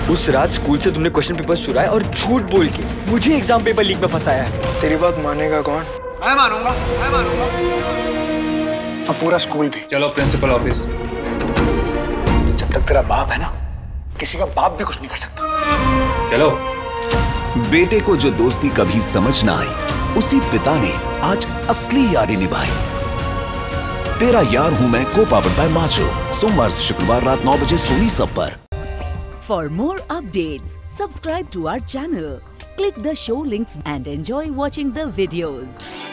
उस रात स्कूल से तुमने क्वेश्चन पेपर्स चुराए और झूठ बोल के मुझे एग्जाम पेपर लीक में फंसाया है। तेरी बात मानेगा कौन? मैं मानूंगा। अब पूरा स्कूल भी। चलो प्रिंसिपल ऑफिस। जब तक तेरा बाप है ना, किसी का बाप भी कुछ नहीं कर सकता। चलो। बेटे को जो दोस्ती कभी समझ ना आई, उसी पिता ने आज असली यारी निभाई। तेरा यार हूं मैं को पावर्ड बाय माचो, सोमवार से शुक्रवार रात 9 बजे सोनी सब पर। For more updates, subscribe to our channel, click the show links and enjoy watching the videos.